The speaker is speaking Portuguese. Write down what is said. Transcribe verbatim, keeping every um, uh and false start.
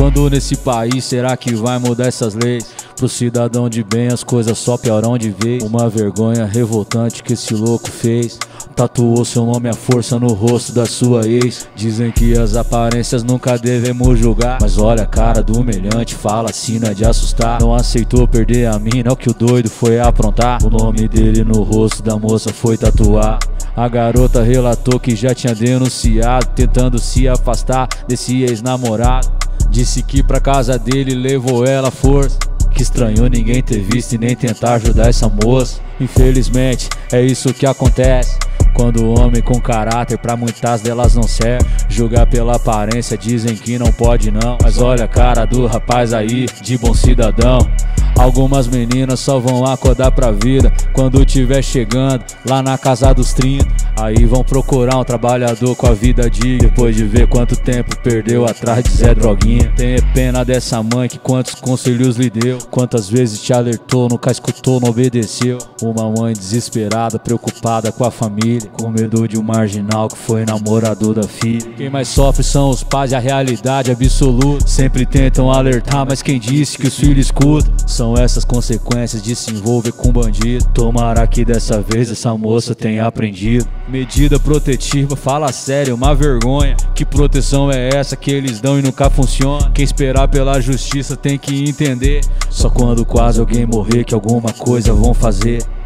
Quando nesse país será que vai mudar essas leis? Pro cidadão de bem as coisas só pioram de vez. Uma vergonha revoltante que esse louco fez. Tatuou seu nome à força no rosto da sua ex. Dizem que as aparências nunca devemos julgar, mas olha a cara do humilhante, fala assim, não é de assustar. Não aceitou perder a mina, é o que o doido foi aprontar. O nome dele no rosto da moça foi tatuar. A garota relatou que já tinha denunciado, tentando se afastar desse ex-namorado. Disse que pra casa dele levou ela à força, que estranhou ninguém ter visto e nem tentar ajudar essa moça. Infelizmente é isso que acontece quando o homem com caráter pra muitas delas não serve. Julgar pela aparência dizem que não pode não, mas olha a cara do rapaz aí, de bom cidadão. Algumas meninas só vão acordar pra vida quando tiver chegando lá na casa dos trinta. Aí vão procurar um trabalhador com a vida digna, depois de ver quanto tempo perdeu atrás de Zé Droguinha. Tem pena dessa mãe que quantos conselhos lhe deu, quantas vezes te alertou, nunca escutou, não obedeceu. Uma mãe desesperada, preocupada com a família, com medo de um marginal que foi namorador da filha. Quem mais sofre são os pais e a realidade absoluta. Sempre tentam alertar, mas quem disse que os filhos escutam? São essas consequências de se envolver com bandido. Tomara que dessa vez essa moça tenha aprendido. Medida protetiva, fala sério, uma vergonha. Que proteção é essa que eles dão e nunca funciona? Quem esperar pela justiça tem que entender. Só quando quase alguém morrer que alguma coisa vão fazer.